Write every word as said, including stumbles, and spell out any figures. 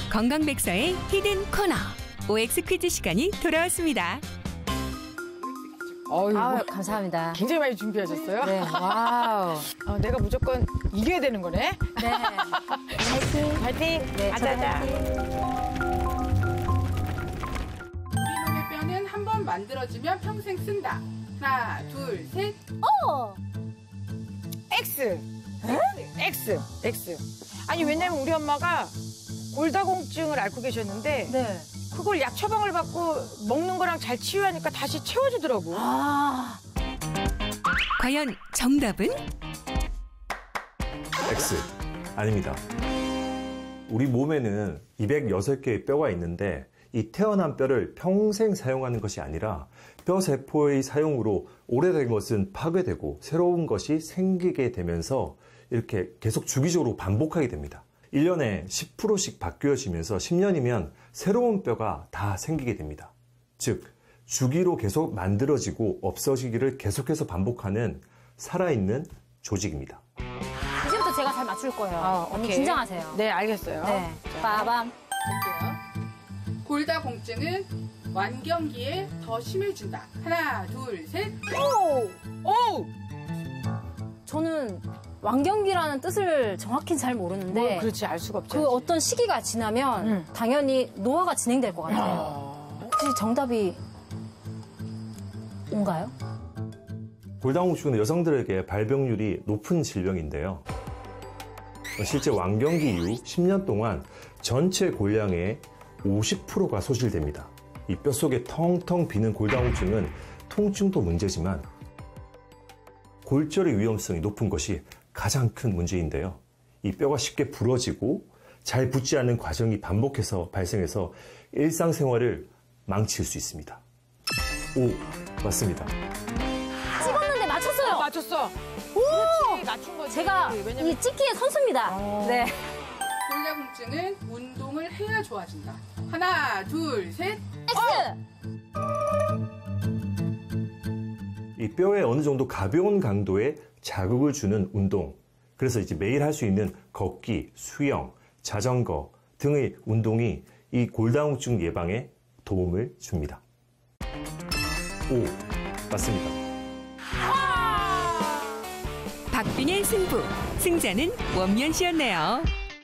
건강백서의 히든 코너 오엑스 퀴즈 시간이 돌아왔습니다. 어이구, 아, 감사합니다. 굉장히 많이 준비하셨어요? 네, 와우. 어, 내가 무조건 이겨야 되는 거네? 네. 파이팅! 파이팅! 네, 아자자! 우리 몸의 뼈는 한 번 만들어지면 평생 쓴다. 하나, 둘, 셋. 어! X! X! X! 아니, 왜냐면 우리 엄마가 골다공증을 앓고 계셨는데 네. 그걸 약 처방을 받고 먹는 거랑 잘 치유하니까 다시 채워주더라고. 아. 과연 정답은? X. 아닙니다. 우리 몸에는 이백육 개의 뼈가 있는데 이 태어난 뼈를 평생 사용하는 것이 아니라 뼈 세포의 사용으로 오래된 것은 파괴되고 새로운 것이 생기게 되면서 이렇게 계속 주기적으로 반복하게 됩니다. 일 년에 십 퍼센트씩 바뀌어지면서 십 년이면 새로운 뼈가 다 생기게 됩니다. 즉, 주기로 계속 만들어지고 없어지기를 계속해서 반복하는 살아있는 조직입니다. 이제부터 제가 잘 맞출 거예요. 어, 언니 오케이. 긴장하세요. 네, 알겠어요. 네. 빠밤. 볼게요. 골다공증은 완경기에 더 심해진다. 하나, 둘, 셋. 오! 오! 저는 완경기라는 뜻을 정확히 잘 모르는데 뭐, 그렇지, 알 수가 없죠. 그 어떤 시기가 지나면 응. 당연히 노화가 진행될 것 같아요. 아... 혹시 정답이 뭔가요? 골다공증은 여성들에게 발병률이 높은 질병인데요. 실제 완경기 이후 십 년 동안 전체 골량의 오십 퍼센트가 소실됩니다. 이 뼛속에 텅텅 비는 골다공증은 통증도 문제지만 골절의 위험성이 높은 것이 가장 큰 문제인데요. 이 뼈가 쉽게 부러지고 잘 붙지 않는 과정이 반복해서 발생해서 일상생활을 망칠 수 있습니다. 오, 맞습니다. 찍었는데 맞췄어요. 아, 맞췄어. 오! 그렇지, 맞춘 거지. 제가 왜냐면... 이 찍기의 선수입니다. 어... 네. 골다공증은 운동을 해야 좋아진다. 하나, 둘, 셋. X! 이 뼈에 어느 정도 가벼운 강도의 자극을 주는 운동, 그래서 이제 매일 할 수 있는 걷기, 수영, 자전거 등의 운동이 이 골다공증 예방에 도움을 줍니다. 오, 맞습니다. 박빙의 승부, 승자는 원면 씨였네요.